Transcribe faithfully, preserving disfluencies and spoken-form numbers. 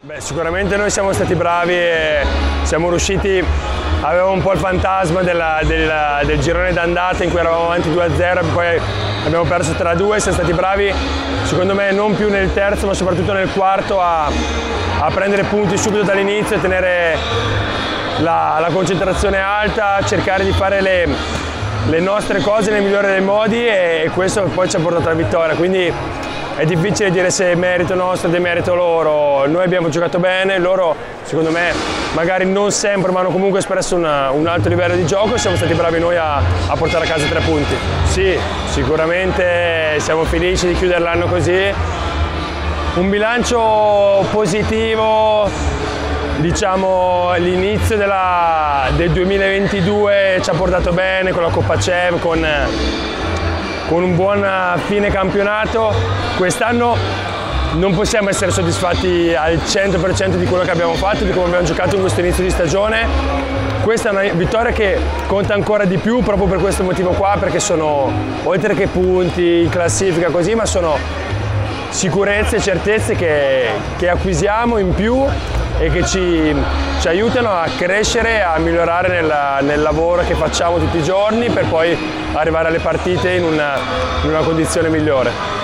Beh, sicuramente noi siamo stati bravi e siamo riusciti, avevamo un po' il fantasma della, della, del girone d'andata in cui eravamo avanti due a zero e poi abbiamo perso tre a due, siamo stati bravi secondo me non più nel terzo ma soprattutto nel quarto a, a prendere punti subito dall'inizio e tenere la, la concentrazione alta, cercare di fare le, le nostre cose nel migliore dei modi e, e questo poi ci ha portato alla vittoria. Quindi è difficile dire se è merito nostro o demerito loro, noi abbiamo giocato bene, loro secondo me magari non sempre ma hanno comunque espresso una, un alto livello di gioco e siamo stati bravi noi a, a portare a casa tre punti. Sì, sicuramente siamo felici di chiudere l'anno così, un bilancio positivo, diciamo l'inizio del duemilaventidue ci ha portato bene con la Coppa CEV, con con un buon fine campionato. Quest'anno non possiamo essere soddisfatti al cento per cento di quello che abbiamo fatto, di come abbiamo giocato in questo inizio di stagione. Questa è una vittoria che conta ancora di più proprio per questo motivo qua, perché sono, oltre che punti, classifica così, ma sono sicurezze e certezze che, che acquisiamo in più e che ci, ci aiutano a crescere, a migliorare nel, nel lavoro che facciamo tutti i giorni per poi arrivare alle partite in una, in una condizione migliore.